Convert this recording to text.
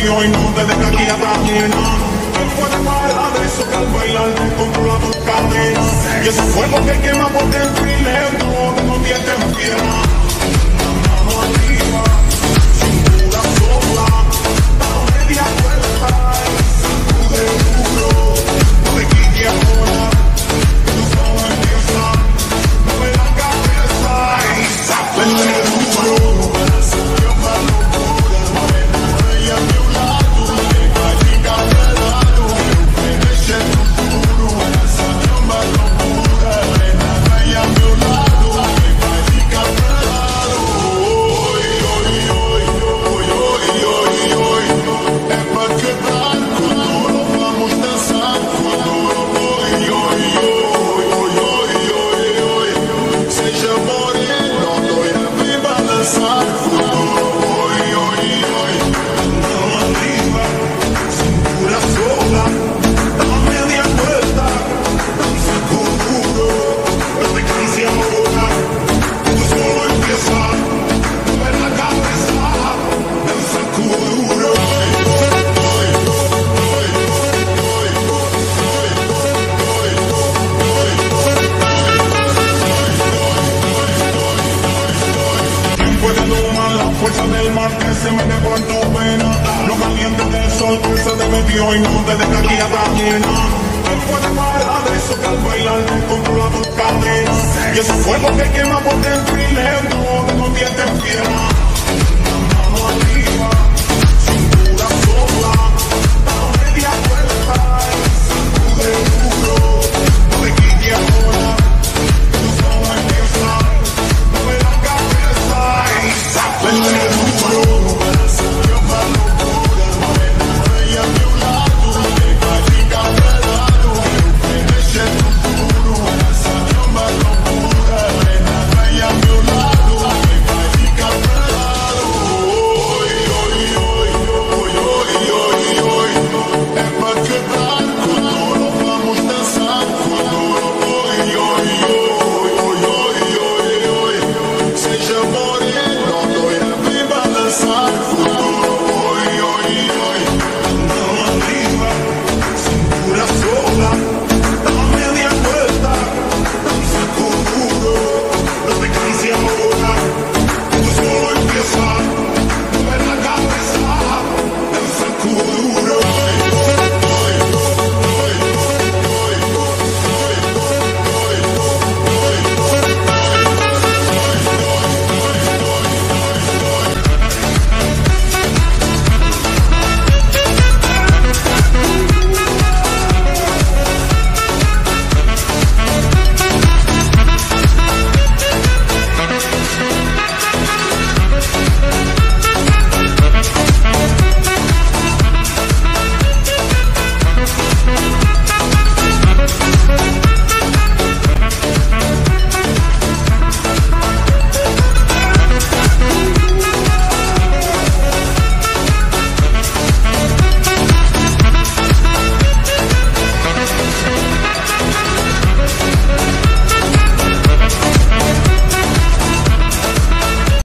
metió y no te deja aquí atrás, nena. Te puedes bailar de eso que al bailar tú controlas tus cadenas. Y ese fuego que quema por dentro y lento, que no tiene piedra. Mano arriba, cintura sola, dame media vuelta y sacude duro. No te quites ahora, tú solo empieza. Mueve la cabeza y sacude duro. Fuerza del mar que se mete por tu pena. Lo caliente del sol que se te metió y no te deja aquí atrás, nena. Te puedes bailar de eso que al bailar tú controlas tus cadenas. Y ese fuego que quema por dentro y lento, que no tiene piedra.